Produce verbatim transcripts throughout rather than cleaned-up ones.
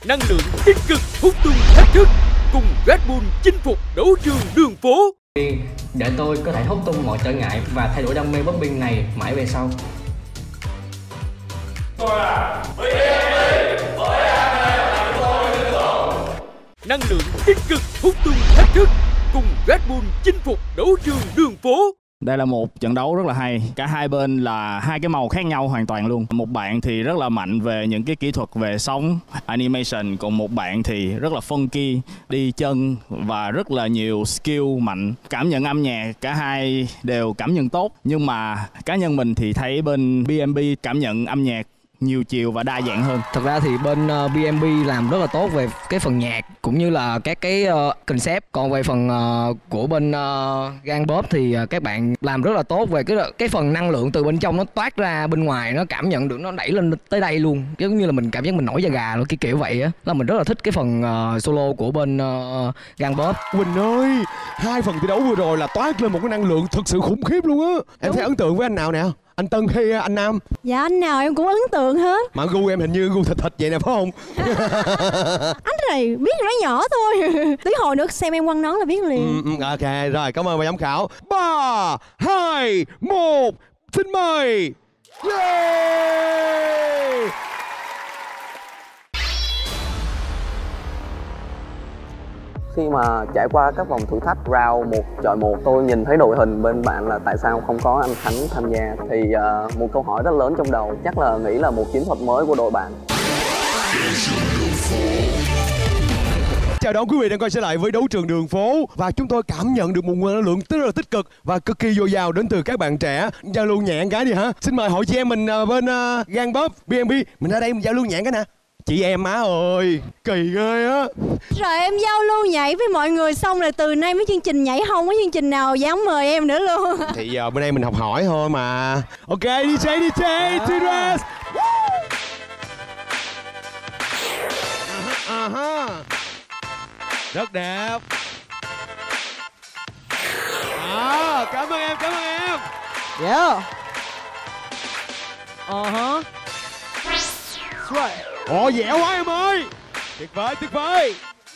năng lượng tích cực hút tung thách thức, cùng Red Bull chinh phục đấu trường đường phố. Để tôi có thể hút tung mọi trở ngại và thay đổi đam mê popping này mãi về sau. Năng lượng tích cực hút tung thách thức, cùng Red Bull chinh phục đấu trường đường phố. Đây là một trận đấu rất là hay. Cả hai bên là hai cái màu khác nhau hoàn toàn luôn. Một bạn thì rất là mạnh về những cái kỹ thuật về sóng, animation. Còn một bạn thì rất là funky, đi chân và rất là nhiều skill mạnh. Cảm nhận âm nhạc cả hai đều cảm nhận tốt. Nhưng mà cá nhân mình thì thấy bên bê em bê cảm nhận âm nhạc nhiều chiều và đa dạng hơn. Thật ra thì bên uh, bê em bê làm rất là tốt về cái phần nhạc cũng như là các cái uh, concept. Còn về phần uh, của bên uh, Gang Bóp thì uh, các bạn làm rất là tốt về cái cái phần năng lượng từ bên trong nó toát ra bên ngoài, nó cảm nhận được, nó đẩy lên tới đây luôn. Giống như là mình cảm giác mình nổi da gà luôn, cái kiểu vậy á. Là mình rất là thích cái phần uh, solo của bên uh, Gang Bóp. Quỳnh ơi, hai phần thi đấu vừa rồi là toát lên một cái năng lượng thực sự khủng khiếp luôn á. Em thấy ấn tượng với anh nào nè? Anh Tân hay anh Nam? Dạ anh nào em cũng ấn tượng hết. Mà gu em hình như gu thịt thịt vậy nè phải không? Anh này biết nó nhỏ thôi. Tí hồi nữa xem em quăng nón là biết liền. ừ, Ok, rồi cảm ơn bà giám khảo. Ba, hai, một, xin mời. Yeah! Khi mà trải qua các vòng thử thách round một chọi một, tôi nhìn thấy đội hình bên bạn là tại sao không có anh Khánh tham gia. Thì uh, một câu hỏi rất lớn trong đầu, chắc là nghĩ là một chiến thuật mới của đội bạn. Chào đón quý vị đang quay trở lại với đấu trường đường phố. Và chúng tôi cảm nhận được một nguồn năng lượng rất là tích cực và cực kỳ dồi dào đến từ các bạn trẻ. Giao lưu nhẹ cái đi hả? Xin mời hội chị em mình uh, bên uh, Gang Bóp, bê em bê. Mình ra đây mình giao lưu nhẹ cái nè. Chị em má ơi, kỳ ghê á. Rồi em giao lưu nhảy với mọi người xong rồi từ nay mấy chương trình nhảy không có chương trình nào dám mời em nữa luôn. Thì giờ bên đây mình học hỏi thôi mà. Ok, đi jay, đi jay, T-Dress. uh -huh. Rất đẹp. À, cảm ơn em, cảm ơn em. Yeah. Uh-huh. Right. Ồ, dẻo quá em ơi. Tuyệt vời, tuyệt vời.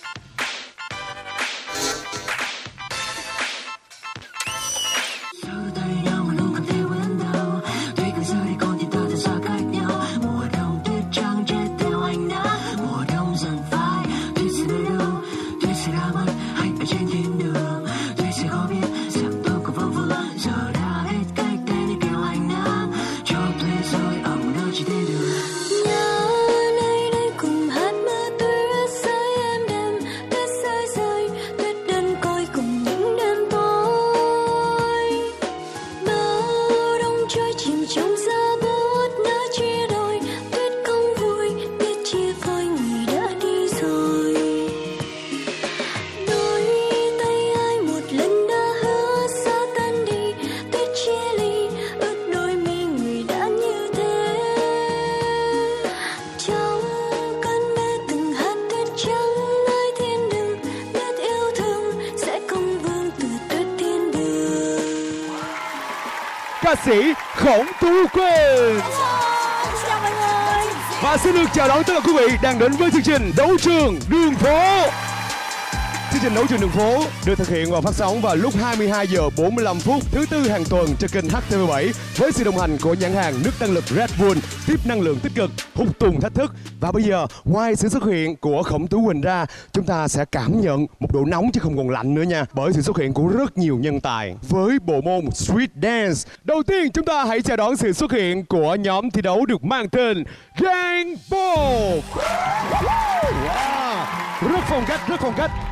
Ca sĩ Khổng Tú Quỳnh. Chào mọi người. Và xin được chào đón tất cả quý vị đang đến với chương trình Đấu trường đường phố. Chương trình Đấu trường đường phố được thực hiện và phát sóng vào lúc hai mươi hai giờ bốn mươi lăm phút thứ tư hàng tuần trên kênh hát tê vê bảy với sự đồng hành của nhãn hàng nước tăng lực Red Bull, tiếp năng lượng tích cực, hút tung thách thức. Và bây giờ ngoài sự xuất hiện của Khổng Tú Quỳnh ra, chúng ta sẽ cảm nhận một độ nóng chứ không còn lạnh nữa nha, bởi sự xuất hiện của rất nhiều nhân tài với bộ môn Street Dance. Đầu tiên chúng ta hãy chào đón sự xuất hiện của nhóm thi đấu được mang tên Gang Bóp. Wow. Rất phong cách, rất phong cách.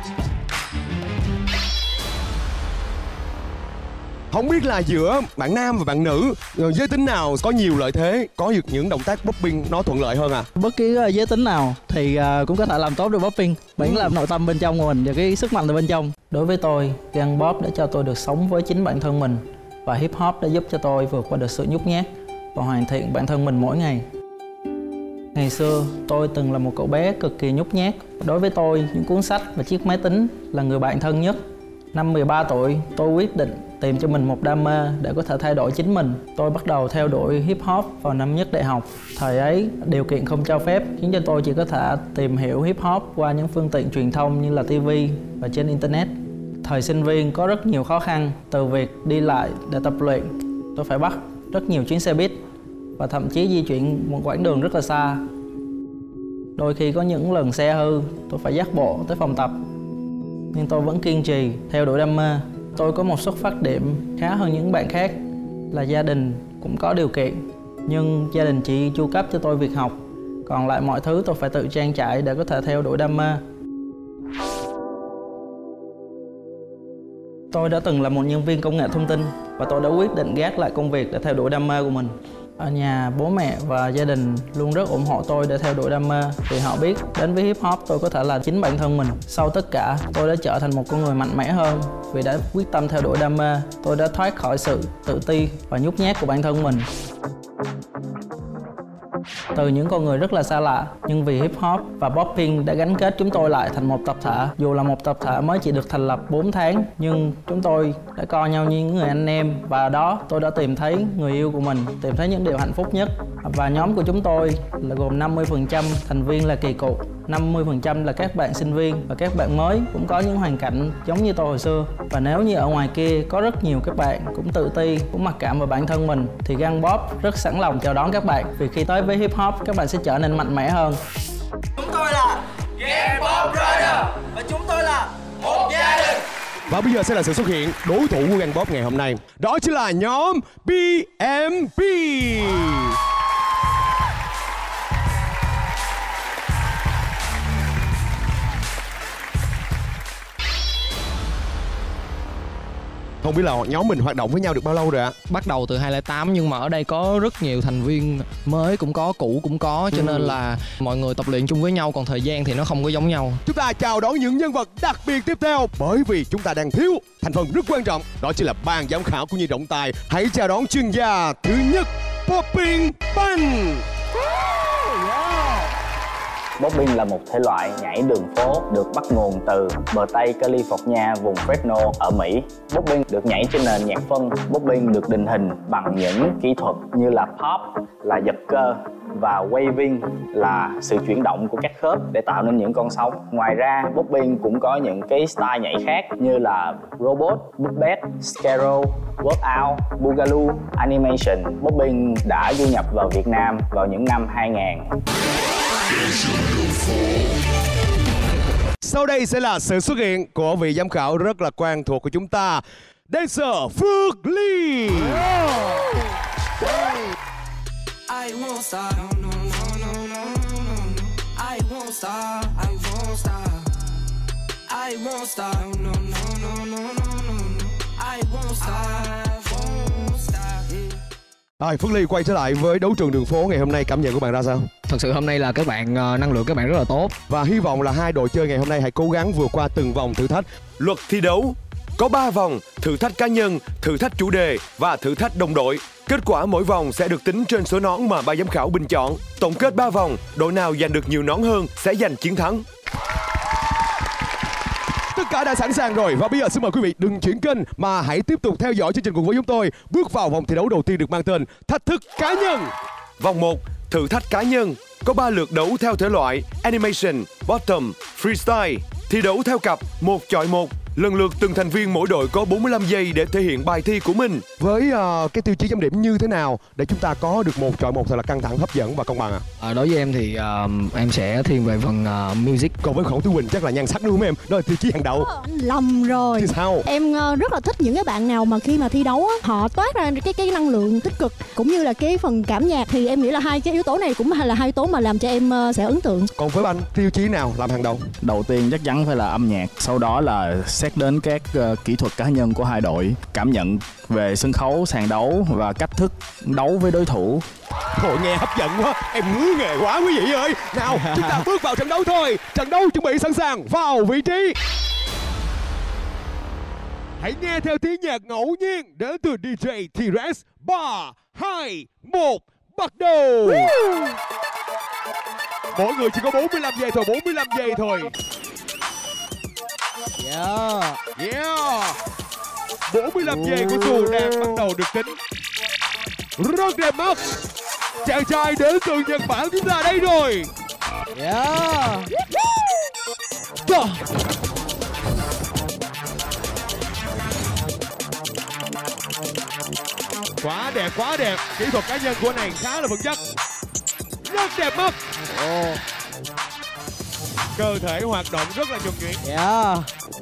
Không biết là giữa bạn nam và bạn nữ, giới tính nào có nhiều lợi thế, có được những động tác popping nó thuận lợi hơn à? Bất kỳ giới tính nào thì cũng có thể làm tốt được popping, miễn làm nội tâm bên trong của mình và cái sức mạnh từ bên trong. Đối với tôi, Gang Bóp đã cho tôi được sống với chính bản thân mình và hip hop đã giúp cho tôi vượt qua được sự nhút nhát và hoàn thiện bản thân mình mỗi ngày. Ngày xưa, tôi từng là một cậu bé cực kỳ nhút nhát. Đối với tôi, những cuốn sách và chiếc máy tính là người bạn thân nhất. Năm mười ba tuổi, tôi quyết định tìm cho mình một đam mê để có thể thay đổi chính mình. Tôi bắt đầu theo đuổi hip hop vào năm nhất đại học. Thời ấy, điều kiện không cho phép khiến cho tôi chỉ có thể tìm hiểu hip hop qua những phương tiện truyền thông như là ti vi và trên internet. Thời sinh viên có rất nhiều khó khăn, từ việc đi lại để tập luyện, tôi phải bắt rất nhiều chuyến xe buýt và thậm chí di chuyển một quãng đường rất là xa. Đôi khi có những lần xe hư, tôi phải dắt bộ tới phòng tập. Nhưng tôi vẫn kiên trì theo đuổi đam mê. Tôi có một xuất phát điểm khá hơn những bạn khác là gia đình cũng có điều kiện, nhưng gia đình chỉ chu cấp cho tôi việc học, còn lại mọi thứ tôi phải tự trang trải để có thể theo đuổi đam mê. Tôi đã từng là một nhân viên công nghệ thông tin và tôi đã quyết định gác lại công việc để theo đuổi đam mê của mình. Ở nhà, bố mẹ và gia đình luôn rất ủng hộ tôi để theo đuổi đam mê vì họ biết đến với hip hop tôi có thể là chính bản thân mình. Sau tất cả, tôi đã trở thành một con người mạnh mẽ hơn vì đã quyết tâm theo đuổi đam mê. Tôi đã thoát khỏi sự tự ti và nhút nhát của bản thân mình. Từ những con người rất là xa lạ, nhưng vì hip hop và popping đã gắn kết chúng tôi lại thành một tập thể. Dù là một tập thể mới chỉ được thành lập bốn tháng, nhưng chúng tôi đã coi nhau như những người anh em. Và đó, tôi đã tìm thấy người yêu của mình, tìm thấy những điều hạnh phúc nhất. Và nhóm của chúng tôi là gồm năm mươi phần trăm thành viên là kỳ cựu, năm mươi phần trăm là các bạn sinh viên và các bạn mới cũng có những hoàn cảnh giống như tôi hồi xưa. Và nếu như ở ngoài kia có rất nhiều các bạn cũng tự ti, cũng mặc cảm vào bản thân mình, thì Gang Bop rất sẵn lòng chào đón các bạn. Vì khi tới với hip hop, các bạn sẽ trở nên mạnh mẽ hơn. Chúng tôi là Gang Bop Rider và chúng tôi là một gia đình. Và bây giờ sẽ là sự xuất hiện đối thủ của Gang Bop ngày hôm nay. Đó chính là nhóm bê em bê. Không biết là nhóm mình hoạt động với nhau được bao lâu rồi ạ? Bắt đầu từ hai không không tám nhưng mà ở đây có rất nhiều thành viên mới cũng có, cũ cũng có, cho ừ. nên là mọi người tập luyện chung với nhau, còn thời gian thì nó không có giống nhau. Chúng ta chào đón những nhân vật đặc biệt tiếp theo, bởi vì chúng ta đang thiếu thành phần rất quan trọng, đó chính là ban giám khảo cũng như trọng tài. Hãy chào đón chuyên gia thứ nhất, Popping Band. Popping là một thể loại nhảy đường phố được bắt nguồn từ bờ Tây California, vùng Fresno ở Mỹ. Popping được nhảy trên nền nhạc phân. Popping được định hình bằng những kỹ thuật như là pop là giật cơ và waving là sự chuyển động của các khớp để tạo nên những con sóng. Ngoài ra, Popping cũng có những cái style nhảy khác như là robot, puppet, scaro, workout, boogaloo, animation. Popping đã du nhập vào Việt Nam vào những năm hai nghìn. Sau đây sẽ là sự xuất hiện của vị giám khảo rất là quen thuộc của chúng ta, dancer Phước Ly. I won't stop, no, no, no, no, no, no. I won't stop, I won't stop. I won't stop, no, no, no, no, no, no. I won't stop, I won't stop. Rồi, Phước Ly quay trở lại với đấu trường đường phố ngày hôm nay, cảm nhận của bạn ra sao? Thật sự hôm nay là các bạn uh, năng lượng các bạn rất là tốt. Và hy vọng là hai đội chơi ngày hôm nay hãy cố gắng vượt qua từng vòng thử thách. Luật thi đấu có ba vòng: thử thách cá nhân, thử thách chủ đề và thử thách đồng đội. Kết quả mỗi vòng sẽ được tính trên số nón mà ban giám khảo bình chọn. Tổng kết ba vòng, đội nào giành được nhiều nón hơn sẽ giành chiến thắng. Tất cả đã sẵn sàng rồi và bây giờ xin mời quý vị đừng chuyển kênh mà hãy tiếp tục theo dõi chương trình cùng với chúng tôi. Bước vào vòng thi đấu đầu tiên được mang tên thách thức cá nhân. Vòng một, thử thách cá nhân. Có ba lượt đấu theo thể loại animation, bottom, freestyle. Thi đấu theo cặp, một chọi một. Lần lượt từng thành viên mỗi đội có bốn mươi lăm giây để thể hiện bài thi của mình. Với uh, cái tiêu chí chấm điểm như thế nào để chúng ta có được một chọi một thật là căng thẳng, hấp dẫn và công bằng ạ? À, đối với em thì uh, em sẽ thiên về phần uh, music. Còn với Khổng Tú Quỳnh chắc là nhan sắc đúng không em? Đó là tiêu chí hàng đầu. Anh lầm rồi. Thì sao? Em uh, rất là thích những cái bạn nào mà khi mà thi đấu á, họ toát ra cái cái năng lượng tích cực cũng như là cái phần cảm nhạc, thì em nghĩ là hai cái yếu tố này cũng là hai yếu tố mà làm cho em uh, sẽ ấn tượng. Còn với anh, tiêu chí nào làm hàng đầu? Đầu tiên chắc chắn phải là âm nhạc, sau đó là xét đến các uh, kỹ thuật cá nhân của hai đội, cảm nhận về sân khấu, sàn đấu và cách thức đấu với đối thủ. Thôi nghe hấp dẫn quá, em ngứa nghề quá quý vị ơi. Nào, chúng ta bước vào trận đấu thôi. Trận đấu chuẩn bị sẵn sàng, vào vị trí. Hãy nghe theo tiếng nhạc ngẫu nhiên đến từ đê gi T-Rex. Ba, hai, một, bắt đầu. Mỗi người chỉ có bốn mươi lăm giây thôi, bốn mươi lăm giây thôi. Yeah. Yeah. bốn mươi lăm giây của Su đang bắt đầu được tính. Rất đẹp mắt. Chàng trai đến từ Nhật Bản chúng ta đây rồi. Yeah. Go. Quá đẹp, quá đẹp. Kỹ thuật cá nhân của này khá là vững chắc. Rất đẹp mắt. Oh. Cơ thể hoạt động rất là nhuần nhuyễn. Yeah.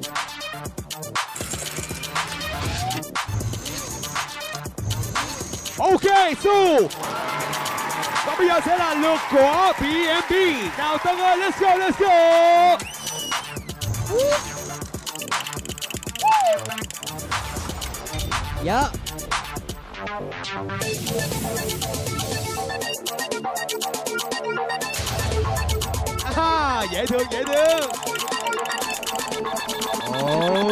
Ok, Su. Và bây giờ sẽ là lượt của bê em bê. Nào Tân ơi, let's go, let's go. Dạ. À, dễ thương, dễ thương. Oh.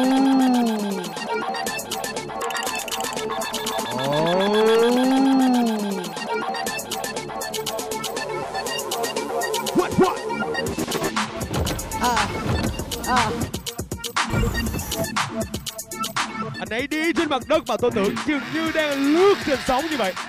Oh. What, what? À. À. Anh ấy đi trên mặt đất mà tôi tưởng dường như đang lướt trên sóng như vậy.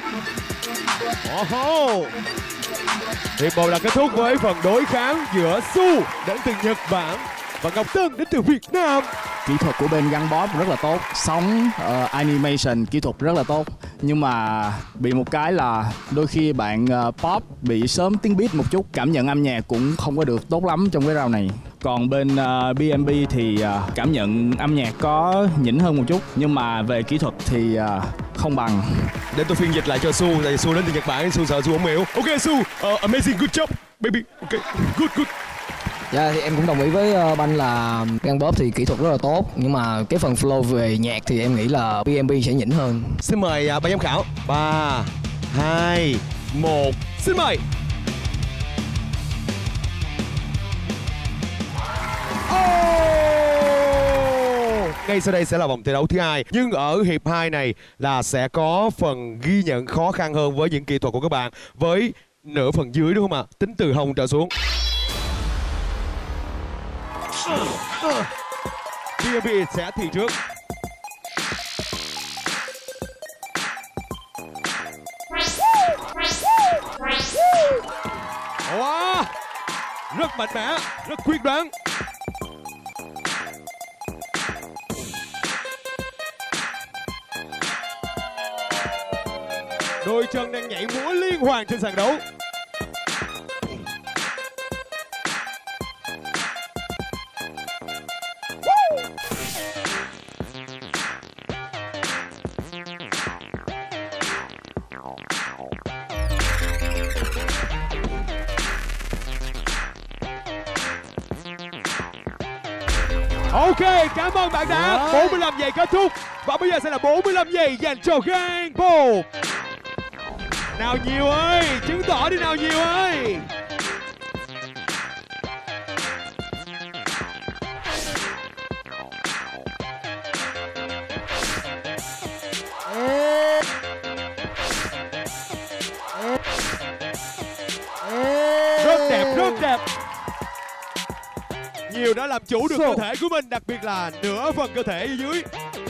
Oh. Hiệp một là kết thúc với phần đối kháng giữa Su đến từ Nhật Bản và Ngọc Tân đến từ Việt Nam. Kỹ thuật của bên Gunpop rất là tốt, sóng, uh, animation, kỹ thuật rất là tốt. Nhưng mà bị một cái là đôi khi bạn uh, pop bị sớm tiếng beat một chút, cảm nhận âm nhạc cũng không có được tốt lắm trong cái round này. Còn bên uh, bê em bê thì uh, cảm nhận âm nhạc có nhỉnh hơn một chút, nhưng mà về kỹ thuật thì uh, không bằng. Để tôi phiên dịch lại cho Su, tại vì Su đến từ Nhật Bản, Su sợ Su không hiểu. Ok Su, uh, amazing, good job, baby. Ok, good, good. Dạ thì em cũng đồng ý với uh, Banh là Gunpop thì kỹ thuật rất là tốt, nhưng mà cái phần flow về nhạc thì em nghĩ là bê em bê sẽ nhỉnh hơn. Xin mời uh, ban giám khảo. Ba, hai, một, xin mời. Oh! Ngay sau đây sẽ là vòng thi đấu thứ hai, nhưng ở hiệp hai này là sẽ có phần ghi nhận khó khăn hơn với những kỹ thuật của các bạn với nửa phần dưới, đúng không ạ? Tính từ hông trở xuống. bê em bê sẽ thi trước. Wow, rất mạnh mẽ, rất quyết đoán. Đôi chân đang nhảy múa liên hoàn trên sàn đấu. Ok, cảm ơn bạn đã. bốn mươi lăm giây kết thúc. Và bây giờ sẽ là bốn mươi lăm giây dành cho Gunpop. Nào nhiều ơi, chứng tỏ đi nào nhiều ơi. Rất đẹp, rất đẹp. Nhiều đã làm chủ được cơ thể của mình, đặc biệt là nửa phần cơ thể ở dưới.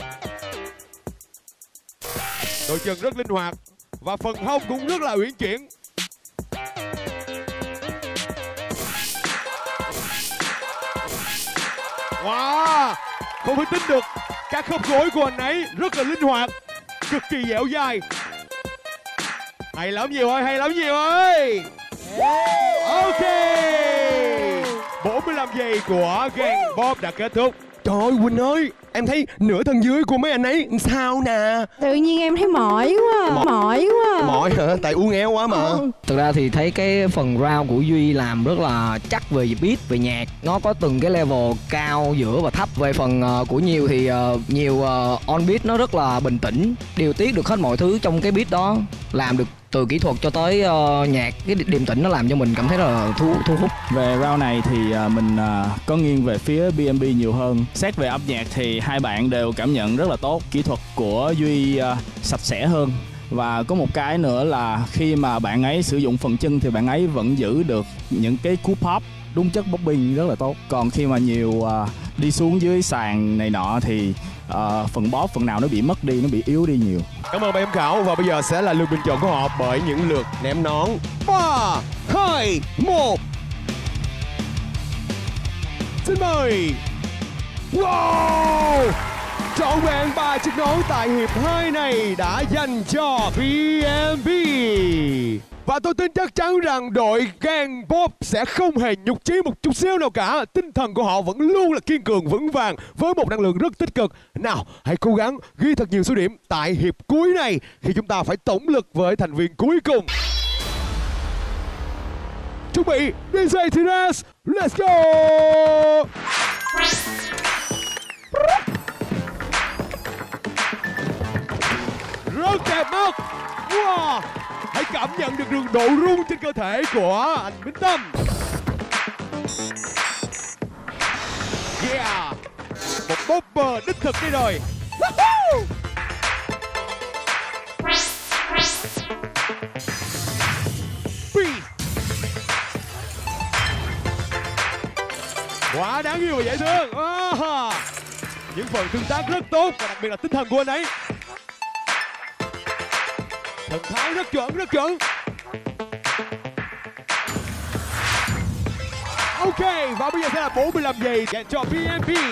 Đôi chân rất linh hoạt và phần hông cũng rất là uyển chuyển. Wow, không thể tin được, các khớp gối của anh ấy rất là linh hoạt, cực kỳ dẻo dai. Hay lắm nhiều ơi, hay lắm nhiều ơi. Ok, bốn mươi lăm giây của Gunpop đã kết thúc. Trời ơi Quỳnh ơi, em thấy nửa thân dưới của mấy anh ấy sao nè. Tự nhiên em thấy mỏi quá, mỏi, mỏi quá. Mỏi hả? Tại uống éo quá mà. Ừ. Thực ra thì thấy cái phần round của Duy làm rất là chắc về beat, về nhạc. Nó có từng cái level cao, giữa và thấp. Về phần uh, của Nhiều thì uh, Nhiều uh, on beat nó rất là bình tĩnh, điều tiết được hết mọi thứ trong cái beat đó. Làm được từ kỹ thuật cho tới uh, nhạc, cái điềm tĩnh nó làm cho mình cảm thấy rất là thu, thu hút. Về round này thì uh, mình uh, có nghiêng về phía bê em bê nhiều hơn. Xét về âm nhạc thì hai bạn đều cảm nhận rất là tốt. Kỹ thuật của Duy uh, sạch sẽ hơn. Và có một cái nữa là khi mà bạn ấy sử dụng phần chân thì bạn ấy vẫn giữ được những cái cú pop đúng chất popping rất là tốt. Còn khi mà Nhiều uh, đi xuống dưới sàn này nọ thì uh, phần boss phần nào nó bị mất đi, nó bị yếu đi nhiều. Cảm ơn ban giám khảo và bây giờ sẽ là lượt bình chọn của họ bởi những lượt ném nón. Ba, hai, một. Xin mời. Wow! Trọn vẹn ba chiếc nón tại hiệp hai này đã dành cho bê em bê. Và tôi tin chắc chắn rằng đội Gang Bob sẽ không hề nhục chí một chút xíu nào cả. Tinh thần của họ vẫn luôn là kiên cường vững vàng với một năng lượng rất tích cực. Nào, hãy cố gắng ghi thật nhiều số điểm tại hiệp cuối này khi chúng ta phải tổng lực với thành viên cuối cùng. Chuẩn bị, đê gi Tines, let's go! Rất đẹp mắt. Wow! Hãy cảm nhận được đường độ rung trên cơ thể của anh Minh Tâm. Yeah! Một bopper đích thực đây rồi. Quá đáng yêu và dễ thương. À, những phần tương tác rất tốt và đặc biệt là tinh thần của anh ấy. Thần thái rất chuẩn, rất chuẩn. Ok, và bây giờ sẽ là bốn mươi lăm giây dành cho bê em bê.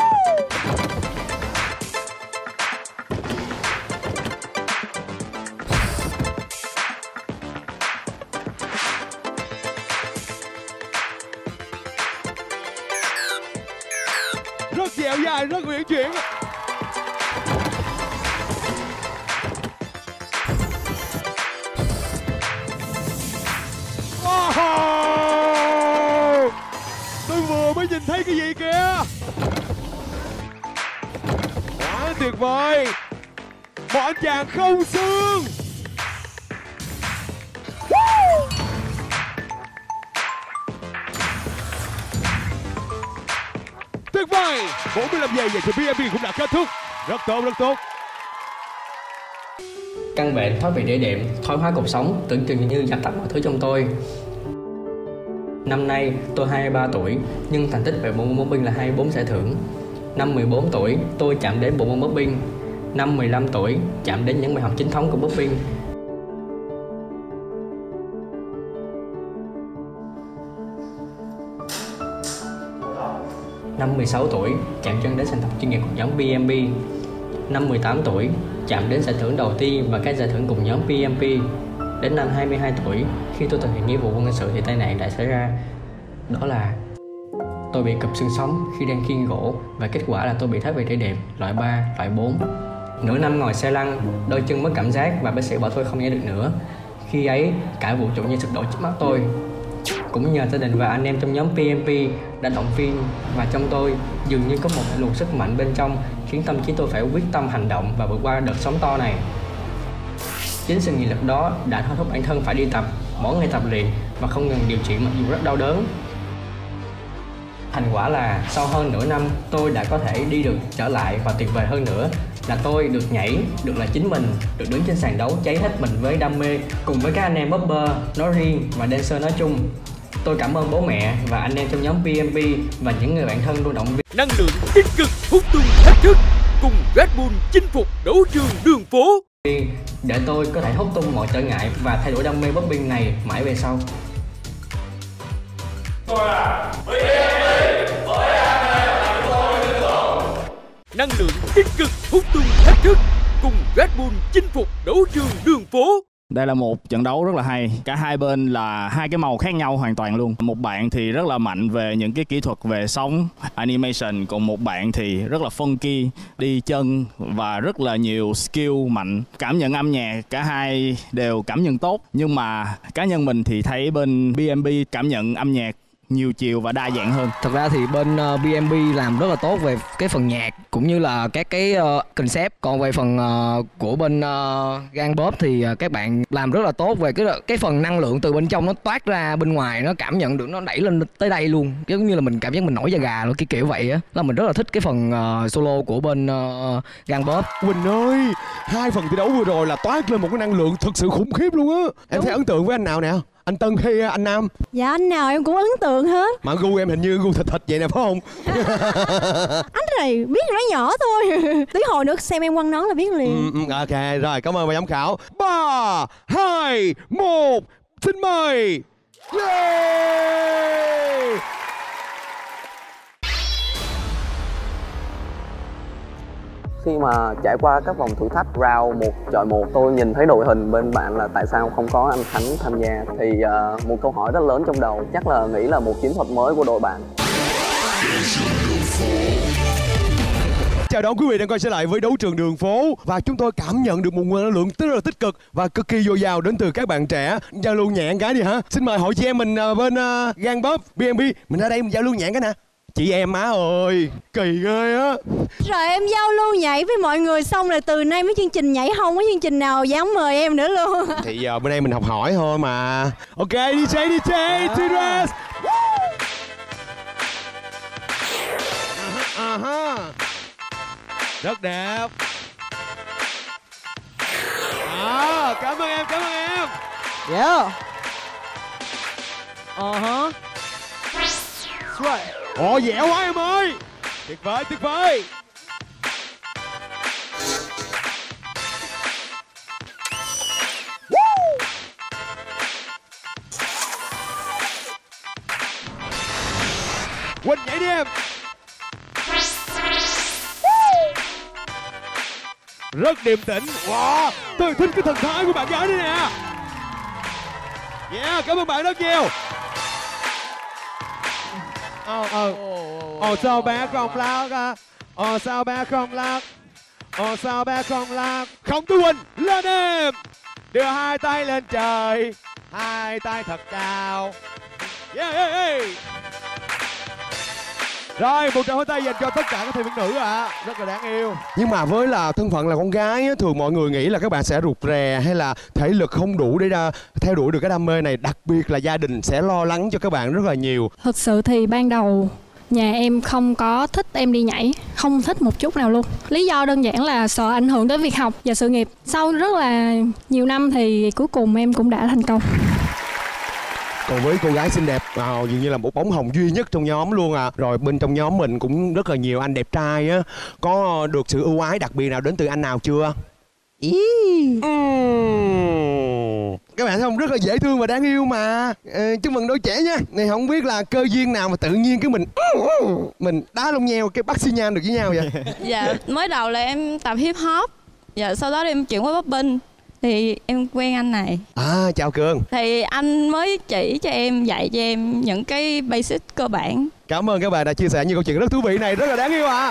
Rất dẻo dai, rất uyển chuyển. Wow! Tôi vừa mới nhìn thấy cái gì kìa. Quá tuyệt vời. Một anh chàng không xương. Tuyệt vời. bốn mươi lăm giây dành cho bê em bê cũng đã kết thúc. Rất tốt, rất tốt. Căn bệnh thoát vị đĩa đệm, thoái hóa cột sống, tưởng chừng như dập tắt mọi thứ trong tôi. Năm nay tôi hai mươi ba tuổi, nhưng thành tích về bộ môn mobbing là hai mươi bốn giải thưởng. Năm mười bốn tuổi, tôi chạm đến bộ môn mobbing. Năm mười lăm tuổi, chạm đến những bài học chính thống của mobbing. Năm mười sáu tuổi, chạm chân đến sân tập chuyên nghiệp của nhóm bê em bê. Năm mười tám tuổi, chạm đến giải thưởng đầu tiên và các giải thưởng cùng nhóm bê em bê. Đến năm hai mươi hai tuổi, khi tôi thực hiện nghĩa vụ quân sự thì tai nạn đã xảy ra. Đó là tôi bị cụp xương sống khi đang khiêng gỗ và kết quả là tôi bị thoát vị đĩa đệm loại ba, loại bốn. Nửa năm ngồi xe lăn, đôi chân mất cảm giác và bác sĩ bảo tôi không nhảy được nữa. Khi ấy, cả vũ trụ như sụp đổ trước mắt tôi. Cũng nhờ gia đình và anh em trong nhóm bê em bê đã động viên và trong tôi dường như có một luồng sức mạnh bên trong khiến tâm trí tôi phải quyết tâm hành động và vượt qua đợt sóng to này. Chính sự nghị lực đó đã thôi thúc bản thân phải đi tập, mỗi ngày tập luyện và không ngừng điều trị mặc dù rất đau đớn. Thành quả là sau hơn nửa năm tôi đã có thể đi được trở lại và tuyệt vời hơn nữa là tôi được nhảy, được là chính mình, được đứng trên sàn đấu cháy hết mình với đam mê cùng với các anh em bopper nói riêng và dancer nói chung. Tôi cảm ơn bố mẹ và anh em trong nhóm bê em bê và những người bạn thân luôn động viên. Năng lượng tích cực hút tung thách thức cùng Red Bull chinh phục đấu trường đường phố. Để tôi có thể hút tung mọi trở ngại và thay đổi đam mê boxing này mãi về sau. Tôi là bê em bê với đam mê là tôi lựa chọn. Năng lượng tích cực hút tung thách thức cùng Red Bull chinh phục đấu trường đường phố. Đây là một trận đấu rất là hay. Cả hai bên là hai cái màu khác nhau hoàn toàn luôn. Một bạn thì rất là mạnh về những cái kỹ thuật về sóng, animation. Còn một bạn thì rất là funky, đi chân và rất là nhiều skill mạnh. Cảm nhận âm nhạc, cả hai đều cảm nhận tốt. Nhưng mà cá nhân mình thì thấy bên bê em bê cảm nhận âm nhạc nhiều chiều và đa dạng hơn. Thật ra thì bên uh, bê em bê làm rất là tốt về cái phần nhạc cũng như là các cái uh, concept. Còn về phần uh, của bên uh, Gang Bob thì uh, các bạn làm rất là tốt về cái cái phần năng lượng từ bên trong nó toát ra bên ngoài, nó cảm nhận được, nó đẩy lên tới đây luôn. Giống như là mình cảm giác mình nổi da gà luôn, cái kiểu vậy á. Là mình rất là thích cái phần uh, solo của bên uh, Gang Bob. Quỳnh ơi, hai phần thi đấu vừa rồi là toát lên một cái năng lượng thực sự khủng khiếp luôn á. Em thấy ấn tượng với anh nào nè? Anh Tân hay anh Nam? Dạ anh nào em cũng ấn tượng hết. Mà gu em hình như gu thịt thịt vậy nè phải không? Anh này biết nó nhỏ thôi. Tí hồi nữa xem em quăng nón là biết liền. Ừ, ok rồi, cảm ơn ban giám khảo. Ba, hai, một, xin mời. Yeah! Khi mà trải qua các vòng thử thách round một chọi một, tôi nhìn thấy đội hình bên bạn là tại sao không có anh Khánh tham gia. Thì uh, một câu hỏi rất lớn trong đầu, chắc là nghĩ là một chiến thuật mới của đội bạn. Chào đón quý vị đang quay trở lại với Đấu Trường Đường Phố. Và chúng tôi cảm nhận được một nguồn năng lượng rất là tích cực và cực kỳ dồi dào đến từ các bạn trẻ. Giao lưu nhẹ cái đi hả? Xin mời hội chị em mình bên uh, Gang Bóp bê em bê. Mình ra đây mình giao lưu nhẹ cái nè. Chị em má ơi, kỳ ghê á. Rồi em giao lưu nhảy với mọi người xong rồi từ nay mấy chương trình nhảy không có chương trình nào dám mời em nữa luôn. Thì giờ bên đây mình học hỏi thôi mà. Ok, đi DJ, đi DJ, T-Dress. uh -huh. Rất đẹp. À, cảm ơn em, cảm ơn em. Yeah. Ờ hả. Right. Ồ, dẻo quá em ơi. Tuyệt vời, tuyệt vời. Woo. Quỳnh nhảy đi em. Rất điềm tĩnh. Wow, tôi thích cái thần thái của bạn gái đây nè. Yeah, cảm ơn bạn rất nhiều. Ồ, ồ, ồ sao bé không lắc, ồ sao bé không lắc, ồ sao bé không lắc. Không Tú Quỳnh, lên em. Đưa hai tay lên trời, hai tay thật cao. Yeah, yeah, yeah. Rồi, một tràng pháo tay dành cho tất cả các thầy viên nữ ạ. À. Rất là đáng yêu. Nhưng mà với là thân phận là con gái á, thường mọi người nghĩ là các bạn sẽ rụt rè hay là thể lực không đủ để ra, theo đuổi được cái đam mê này. Đặc biệt là gia đình sẽ lo lắng cho các bạn rất là nhiều. Thực sự thì ban đầu nhà em không có thích em đi nhảy, không thích một chút nào luôn. Lý do đơn giản là sợ ảnh hưởng tới việc học và sự nghiệp. Sau rất là nhiều năm thì cuối cùng em cũng đã thành công. Còn với cô gái xinh đẹp, à, dường như là một bóng hồng duy nhất trong nhóm luôn à. Rồi bên trong nhóm mình cũng rất là nhiều anh đẹp trai á. Có được sự ưu ái đặc biệt nào đến từ anh nào chưa? Ý. Uhm. Các bạn thấy không, rất là dễ thương và đáng yêu mà. Ờ, chúc mừng đôi trẻ nha. Này không biết là cơ duyên nào mà tự nhiên cái mình mình đá lông nheo cái bắt xi nhan được với nhau vậy? Dạ, mới đầu là em tập hip hop. Dạ, sau đó em chuyển qua popping. Thì em quen anh này. À, chào Cường. Thì anh mới chỉ cho em, dạy cho em những cái basic cơ bản. Cảm ơn các bạn đã chia sẻ những câu chuyện rất thú vị này, rất là đáng yêu ạ. À.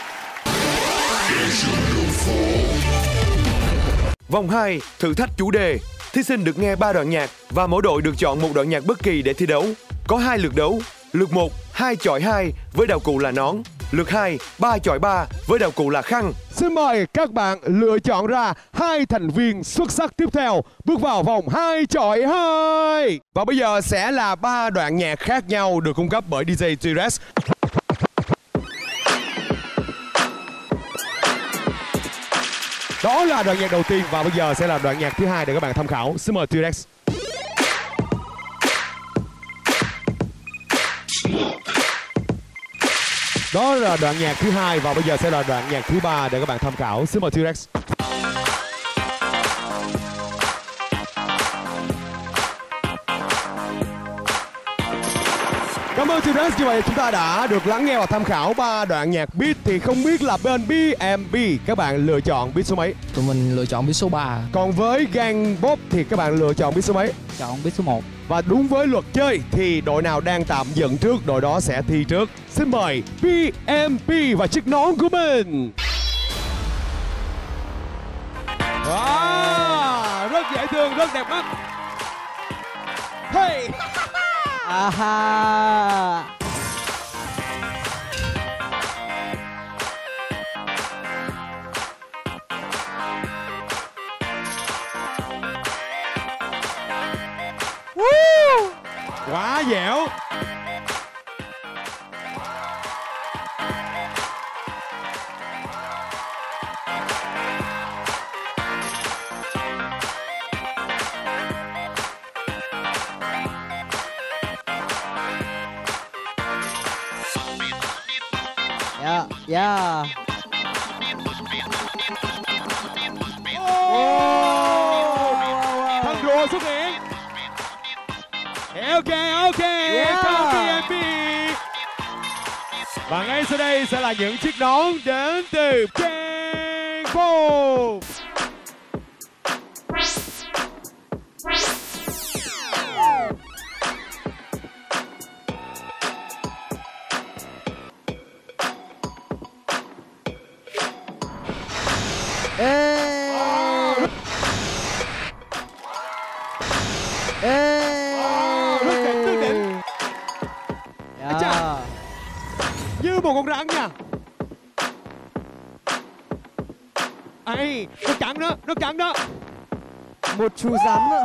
Vòng hai, thử thách chủ đề. Thí sinh được nghe ba đoạn nhạc và mỗi đội được chọn một đoạn nhạc bất kỳ để thi đấu. Có hai lượt đấu. Lượt một, hai chọi hai với đạo cụ là nón. Lượt hai, ba chọi ba với đạo cụ là khăn. Xin mời các bạn lựa chọn ra hai thành viên xuất sắc tiếp theo bước vào vòng hai chọi hai. Và bây giờ sẽ là ba đoạn nhạc khác nhau được cung cấp bởi đi giây T-Dress. Đó là đoạn nhạc đầu tiên và bây giờ sẽ là đoạn nhạc thứ hai để các bạn tham khảo. Xin mời T-Dress. Đó là đoạn nhạc thứ hai và bây giờ sẽ là đoạn nhạc thứ ba để các bạn tham khảo. Xin mời T-Dress. Cảm ơn T-Dress. Như vậy chúng ta đã được lắng nghe và tham khảo ba đoạn nhạc beat. Thì không biết là bên bê em bê các bạn lựa chọn beat số mấy? Tụi mình lựa chọn beat số ba. Còn với Gang Bóp thì các bạn lựa chọn beat số mấy? Chọn beat số một. Và đúng với luật chơi thì đội nào đang tạm dẫn trước đội đó sẽ thi trước. Xin mời bê em bê và chiếc nón của mình. Wow, rất dễ thương, rất đẹp mắt. Hey. Aha. Woo. Quá dẻo. Dạ, dạ. Thằng rùa xuất hiện. Ok, ok, Yeah. come bê em bê. Và ngay sau đây sẽ là những chiếc nón đến từ Genpop. Ê. Ê. Rất đỉnh, rất đỉnh. Dạ. Như một con rắn nha. Ây, nó cắn đó, nó cắn đó. Một chú rắn ạ.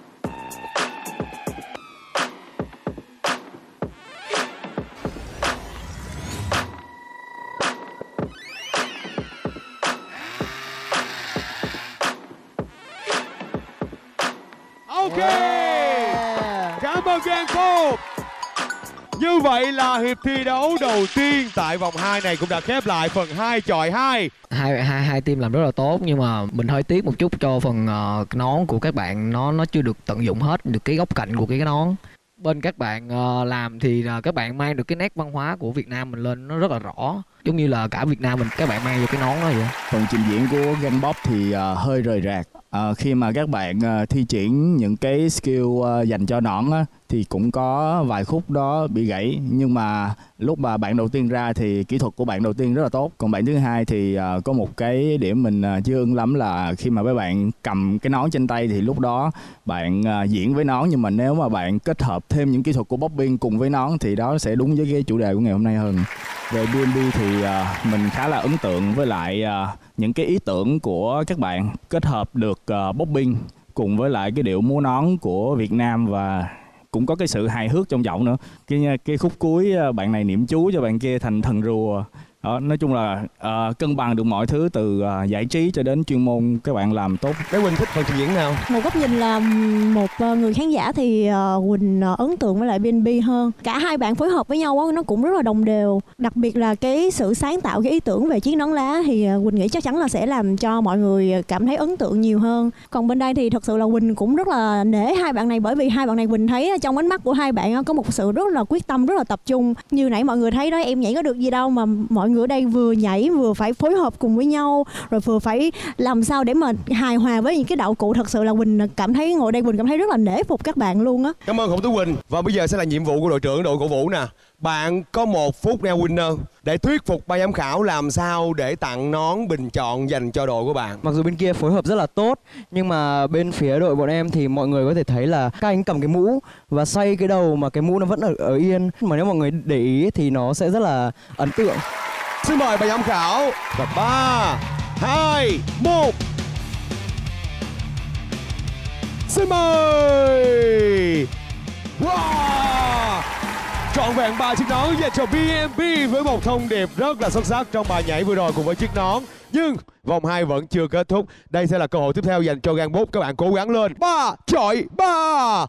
Ok. Yeah. Cảm ơn Genpop. Như vậy là hiệp thi đấu đầu tiên tại vòng hai này cũng đã khép lại phần hai chọi hai. hai hai hai team làm rất là tốt, nhưng mà mình hơi tiếc một chút cho phần uh, nón của các bạn, nó nó chưa được tận dụng hết được cái góc cạnh của cái nón. Bên các bạn uh, làm thì uh, các bạn mang được cái nét văn hóa của Việt Nam mình lên nó rất là rõ, giống như là cả Việt Nam mình các bạn mang vô cái nón đó vậy. Phần trình diễn của Genpop thì uh, hơi rời rạc. Uh, khi mà các bạn uh, thi triển những cái skill uh, dành cho nón á, thì cũng có vài khúc đó bị gãy, nhưng mà lúc mà bạn đầu tiên ra thì kỹ thuật của bạn đầu tiên rất là tốt. Còn bạn thứ hai thì uh, có một cái điểm mình uh, chưa ưng lắm là khi mà các bạn cầm cái nón trên tay thì lúc đó bạn uh, diễn với nón, nhưng mà nếu mà bạn kết hợp thêm những kỹ thuật của popping cùng với nón thì đó sẽ đúng với cái chủ đề của ngày hôm nay hơn. Về bê em bê thì uh, mình khá là ấn tượng với lại uh, những cái ý tưởng của các bạn kết hợp được uh, popping cùng với lại cái điệu múa nón của Việt Nam, và cũng có cái sự hài hước trong giọng nữa. Cái cái khúc cuối bạn này niệm chú cho bạn kia thành thần rùa. Đó, nói chung là uh, cân bằng được mọi thứ từ uh, giải trí cho đến chuyên môn, các bạn làm tốt. Bé Quỳnh thích phần trình diễn nào? Một góc nhìn là một người khán giả thì uh, Quỳnh uh, ấn tượng với lại bê en bê hơn. Cả hai bạn phối hợp với nhau uh, nó cũng rất là đồng đều. Đặc biệt là cái sự sáng tạo, cái ý tưởng về chiếc nón lá thì uh, Quỳnh nghĩ chắc chắn là sẽ làm cho mọi người cảm thấy ấn tượng nhiều hơn. Còn bên đây thì thật sự là Quỳnh cũng rất là nể hai bạn này, bởi vì hai bạn này Quỳnh thấy trong ánh mắt của hai bạn uh, có một sự rất là quyết tâm, rất là tập trung. Như nãy mọi người thấy đó, em nhảy có được gì đâu mà mọi người ở đây vừa nhảy vừa phải phối hợp cùng với nhau, rồi vừa phải làm sao để mà hài hòa với những cái đạo cụ. Thật sự là Quỳnh cảm thấy ngồi đây Quỳnh cảm thấy rất là nể phục các bạn luôn á. Cảm ơn Hồng Tú Quỳnh. Và bây giờ sẽ là nhiệm vụ của đội trưởng đội cổ vũ nè. Bạn có một phút neo winner để thuyết phục ban giám khảo làm sao để tặng nón bình chọn dành cho đội của bạn. Mặc dù bên kia phối hợp rất là tốt, nhưng mà bên phía đội bọn em thì mọi người có thể thấy là các anh cầm cái mũ và xoay cái đầu mà cái mũ nó vẫn ở, ở yên. Mà nếu mọi người để ý thì nó sẽ rất là ấn tượng. Xin mời ban giám khảo. Và ba, hai, một. Xin mời. Wow. Trọn vẹn ba chiếc nón dành cho bê em bê với một thông điệp rất là xuất sắc trong bài nhảy vừa rồi cùng với chiếc nón. Nhưng vòng hai vẫn chưa kết thúc. Đây sẽ là cơ hội tiếp theo dành cho Genpop. Các bạn cố gắng lên. Ba chọi ba.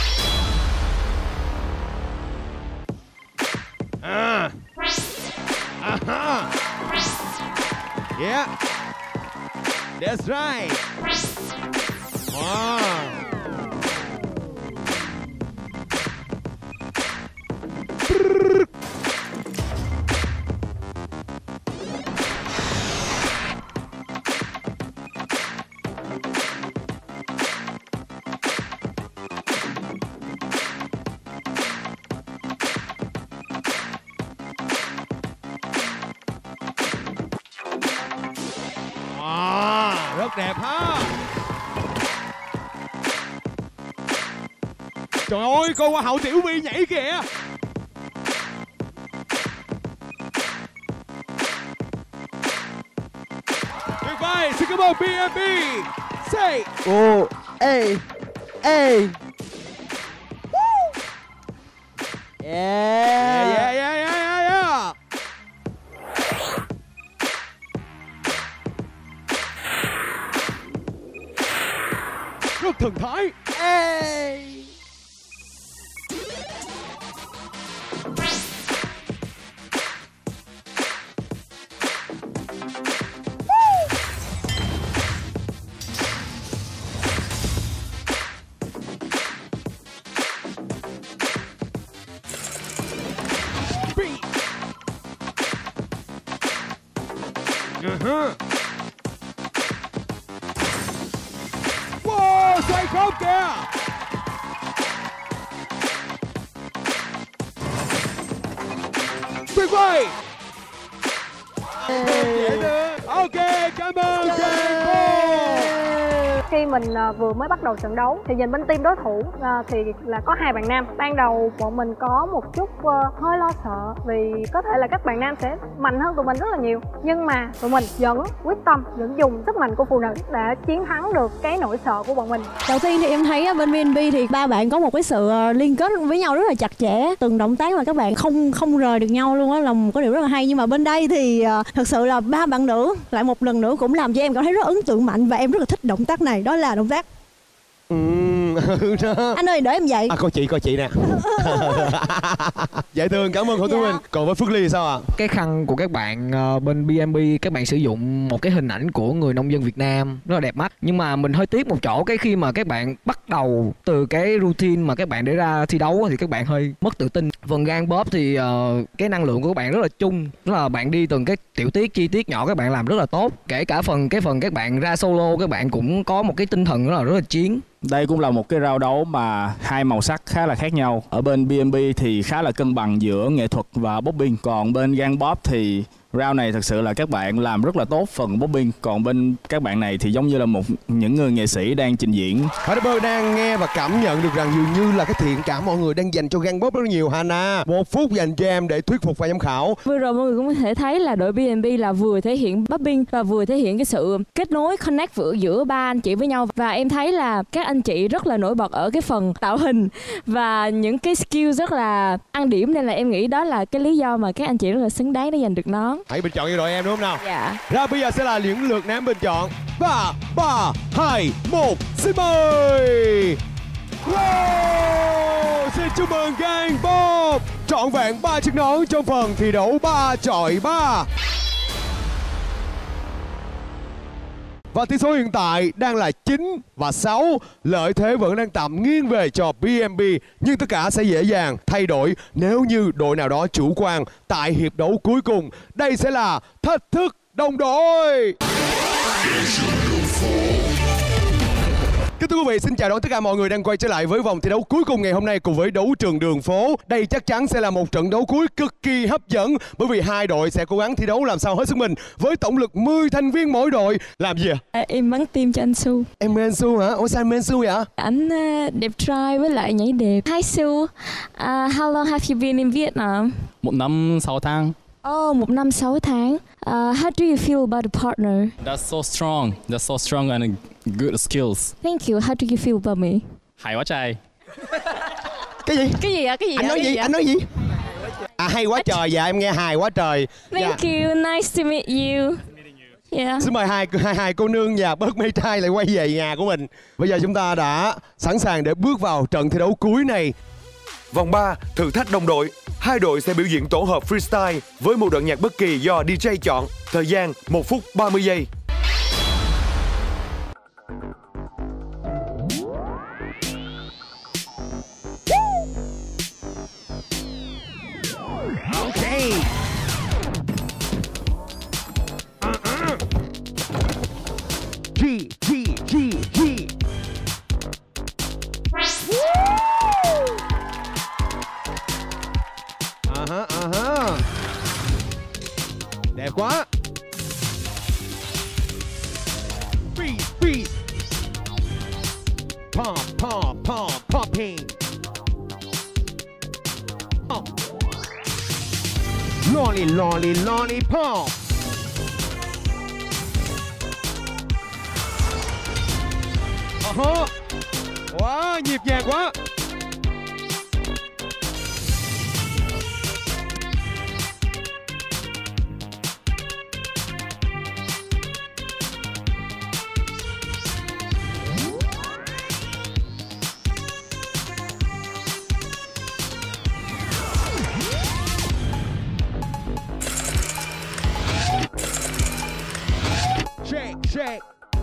À. Aha. Yeah. That's right. Wow. À, rất đẹp ha. Trời ơi, cô Hoa hậu Tiểu Vi nhảy kìa. Tuyệt vời, xin cảm ơn bê em bê. Say. Ồ, ê, ê. Yeah. Yeah, yeah, yeah, yeah, yeah. Rất thần thái. Ê. Uh-huh. Wow, xoay khớp kìa. Tuyệt vời. Ok, cảm ơn Khi mình vừa mới bắt đầu trận đấu thì nhìn bên team đối thủ thì là có hai bạn nam. Ban đầu bọn mình có một chút hơi lo sợ vì có thể là các bạn nam sẽ mạnh hơn tụi mình rất là nhiều. Nhưng mà tụi mình vẫn quyết tâm, vẫn dùng sức mạnh của phụ nữ để chiến thắng được cái nỗi sợ của bọn mình. Đầu tiên thì em thấy bên bê en bê thì ba bạn có một cái sự liên kết với nhau rất là chặt chẽ. Từng động tác mà các bạn không không rời được nhau luôn á, là một cái điều rất là hay. Nhưng mà bên đây thì thật sự là ba bạn nữ lại một lần nữa cũng làm cho em cảm thấy rất ấn tượng mạnh và em rất là thích động tác này, đó là động tác. Ừ, anh ơi, để em dậy. À, coi chị, coi chị nè. Dễ thương, cảm ơn Hồ Tú Minh. Còn với Phước Ly sao ạ? À? Cái khăn của các bạn uh, bên bê en bê, các bạn sử dụng một cái hình ảnh của người nông dân Việt Nam rất là đẹp mắt. Nhưng mà mình hơi tiếc một chỗ, cái khi mà các bạn bắt đầu từ cái routine mà các bạn để ra thi đấu thì các bạn hơi mất tự tin. Phần gang bóp thì uh, cái năng lượng của các bạn rất là chung, rất là bạn đi từng cái tiểu tiết chi tiết nhỏ các bạn làm rất là tốt. Kể cả phần cái phần các bạn ra solo, các bạn cũng có một cái tinh thần rất là rất là chiến. Đây cũng là một cái round đấu mà hai màu sắc khá là khác nhau. Ở bên bê en bê thì khá là cân bằng giữa nghệ thuật và popping. Còn bên gang bóp thì round này thật sự là các bạn làm rất là tốt phần popping. Còn bên các bạn này thì giống như là một những người nghệ sĩ đang trình diễn. Harper đang nghe và cảm nhận được rằng dường như là cái thiện cảm mọi người đang dành cho gang bóp rất nhiều. Hana, một phút dành cho em để thuyết phục ban giám khảo. Vừa rồi mọi người cũng có thể thấy là đội bê en bê là vừa thể hiện popping và vừa thể hiện cái sự kết nối, connect giữa ba anh chị với nhau. Và em thấy là các anh chị rất là nổi bật ở cái phần tạo hình và những cái skill rất là ăn điểm, nên là em nghĩ đó là cái lý do mà các anh chị rất là xứng đáng để giành được nó. Hãy bình chọn cho đội em đúng không nào? Dạ. Ra bây giờ sẽ là những lượt nam bình chọn. Và ba, hai, một, xin mời. Wow! Xin chúc mừng gang bóp trọn vẹn ba chiếc nón trong phần thi đấu ba chọi ba. Và tỷ số hiện tại đang là chín và sáu. Lợi thế vẫn đang tạm nghiêng về cho bê en bê. Nhưng tất cả sẽ dễ dàng thay đổi nếu như đội nào đó chủ quan tại hiệp đấu cuối cùng. Đây sẽ là thách thức đồng đội. Kính thưa quý vị, xin chào đón tất cả mọi người đang quay trở lại với vòng thi đấu cuối cùng ngày hôm nay cùng với đấu trường đường phố. Đây chắc chắn sẽ là một trận đấu cuối cực kỳ hấp dẫn bởi vì hai đội sẽ cố gắng thi đấu làm sao hết sức mình với tổng lực mười thành viên mỗi đội. Làm gì ạ? À, em bắn tim cho anh Su. Em mê anh Su hả? Ủa sao em mê anh Su vậy? Anh uh, đẹp trai với lại nhảy đẹp. Hi Su, uh, how long have you been in Vietnam? Một năm sáu tháng. Oh, một năm sáu tháng. Uh, how do you feel about the partner? That's so strong. That's so strong and good skills. Thank you. How do you feel about me? Hay quá trời. Cái gì? Cái gì ạ? Cái gì Anh ạ? nói gì? Anh nói gì? À hay quá trời, dạ em nghe hài quá trời. Thank dạ. you. Nice to meet you. Yeah. Xin mời hai, hai hai cô nương và bớt mê trai lại quay về nhà của mình. Bây giờ chúng ta đã sẵn sàng để bước vào trận thi đấu cuối này. Vòng ba, thử thách đồng đội. Hai đội sẽ biểu diễn tổ hợp freestyle với một đoạn nhạc bất kỳ do đê gi chọn. Thời gian một phút ba mươi giây. Okay. Uh-uh. G, G, G, G. À ha, à ha. Đẹp quá. Freeze, freeze. Pop, pop, pop, popping. Pop. Lolly, lolly, lollipop. Uh -huh. Wow, nhịp nhàng quá. Shake, shake.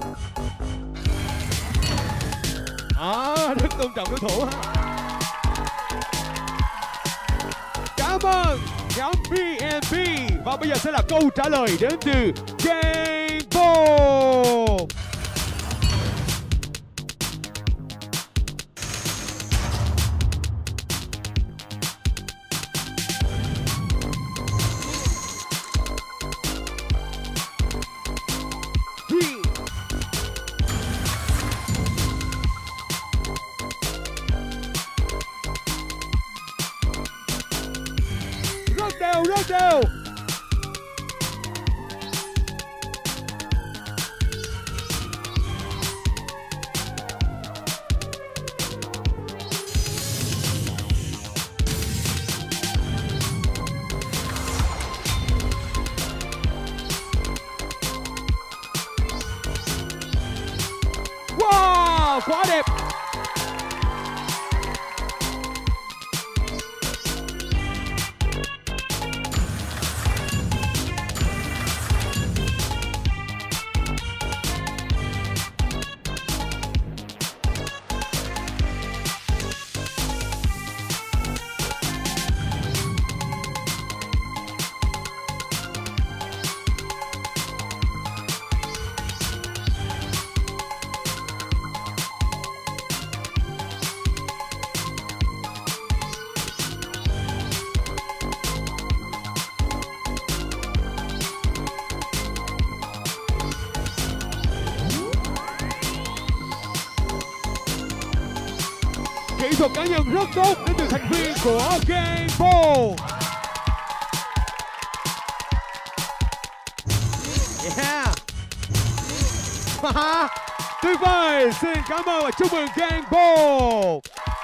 À, rất tôn trọng đối thủ ha. Cảm ơn. nhóm bê en bê. Và bây giờ sẽ là câu trả lời đến từ Gameball. Rất đều, rất đều. Wow, quá đẹp. Kỹ thuật cá nhân rất tốt đến từ thành viên của Gameball. Yeah. Tuyệt vời, xin cảm ơn và chúc mừng Gameball.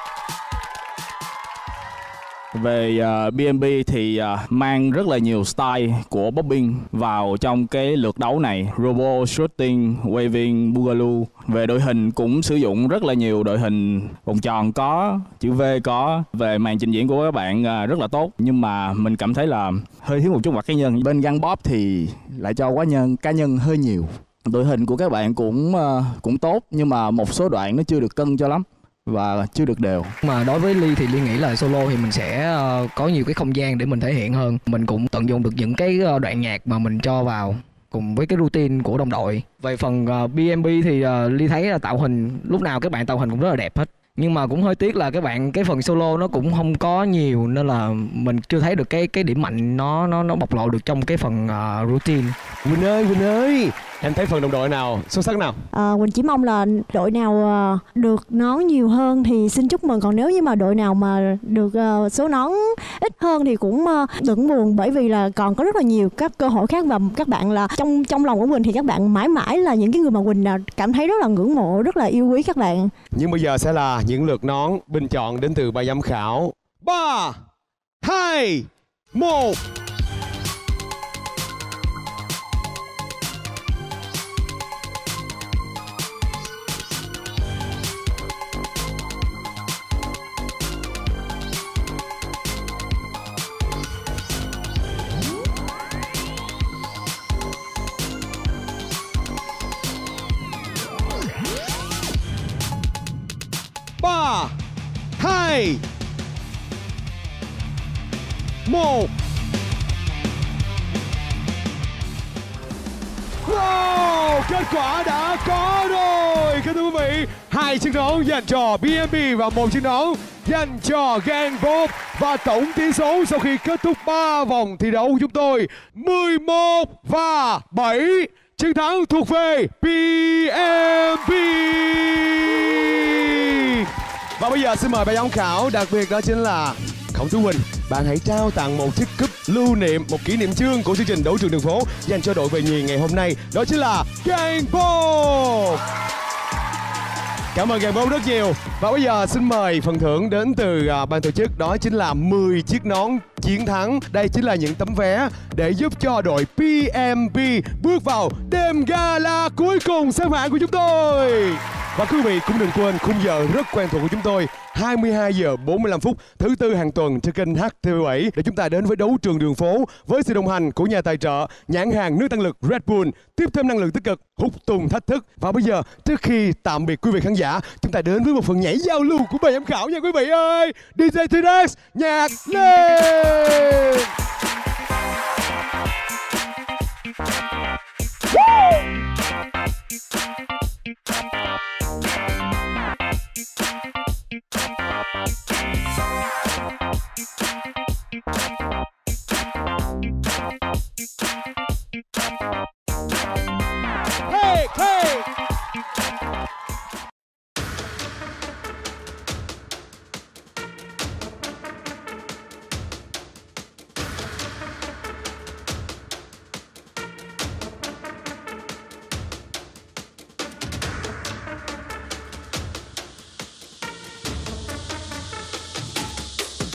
Về uh, bê en bê thì uh, mang rất là nhiều style của popping vào trong cái lượt đấu này. Robo, shooting, waving, boogaloo. Về đội hình cũng sử dụng rất là nhiều đội hình vòng tròn có, chữ V có. Về màn trình diễn của các bạn uh, rất là tốt. Nhưng mà mình cảm thấy là hơi thiếu một chút mặt cá nhân. Bên Gunbop thì lại cho quá nhân cá nhân hơi nhiều. Đội hình của các bạn cũng uh, cũng tốt, nhưng mà một số đoạn nó chưa được cân cho lắm và chưa được đều. Mà đối với Ly thì Ly nghĩ là solo thì mình sẽ uh, có nhiều cái không gian để mình thể hiện hơn. Mình cũng tận dụng được những cái đoạn nhạc mà mình cho vào cùng với cái routine của đồng đội. Về phần uh, bê en bê thì uh, Ly thấy là tạo hình lúc nào các bạn tạo hình cũng rất là đẹp hết. Nhưng mà cũng hơi tiếc là các bạn cái phần solo nó cũng không có nhiều, nên là mình chưa thấy được cái cái điểm mạnh nó nó nó bộc lộ được trong cái phần uh, routine. Quỳnh ơi, Quỳnh ơi, em thấy phần đồng đội nào xuất sắc nào? À, Quỳnh chỉ mong là đội nào uh, được nón nhiều hơn thì xin chúc mừng, còn nếu như mà đội nào mà được uh, số nón ít hơn thì cũng uh, đừng buồn, bởi vì là còn có rất là nhiều các cơ hội khác và các bạn là trong trong lòng của Quỳnh thì các bạn mãi mãi là những cái người mà Quỳnh cảm thấy rất là ngưỡng mộ, rất là yêu quý các bạn. Nhưng bây giờ sẽ là những lượt nón bình chọn đến từ ban giám khảo. Ba, hai, một. Ba, hai, một. Wow, kết quả đã có rồi. Kính thưa quý vị, hai chiếc nón dành cho bê en bê và một chiếc nón dành cho Gameball. Và tổng tỷ số sau khi kết thúc ba vòng thi đấu của chúng tôi mười một và bảy. Chiến thắng thuộc về bê en bê. Và bây giờ xin mời ban giám khảo, đặc biệt đó chính là Khổng Tú Quỳnh. Bạn hãy trao tặng một chiếc cúp lưu niệm, một kỷ niệm chương của chương trình Đấu Trường Đường Phố dành cho đội về nhì ngày hôm nay. Đó chính là Gameball. Cảm ơn Gameball rất nhiều. Và bây giờ xin mời phần thưởng đến từ uh, ban tổ chức, đó chính là mười chiếc nón chiến thắng. Đây chính là những tấm vé để giúp cho đội bê en bê bước vào đêm gala cuối cùng xếp hạng của chúng tôi. Và quý vị cũng đừng quên khung giờ rất quen thuộc của chúng tôi, hai mươi hai giờ bốn mươi lăm phút thứ tư hàng tuần trên kênh hát tê vê bảy, để chúng ta đến với Đấu Trường Đường Phố với sự đồng hành của nhà tài trợ nhãn hàng nước tăng lực Red Bull, tiếp thêm năng lượng tích cực, hút tung thách thức. Và bây giờ trước khi tạm biệt quý vị khán giả, chúng ta đến với một phần nhảy giao lưu của ban giám khảo nha quý vị ơi. đê gi T-Rex, nhạc lên.